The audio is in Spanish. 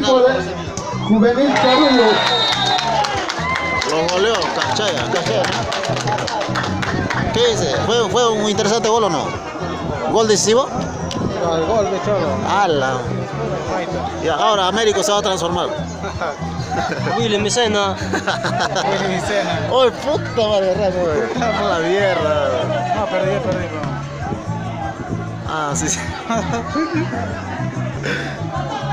equipo de Juvenil Carullo. Los goleó, Cachaya. ¿Qué dice? ¿Fue un interesante gol o no? ¿Gol decisivo? No, el gol de Cholo. ¡Hala! Y ahora Américo se va a transformar. Willy Micena. Willy Micena. ¡Uy, puta madre, Ramo! Por la mierda. No, perdí. Ah, sí.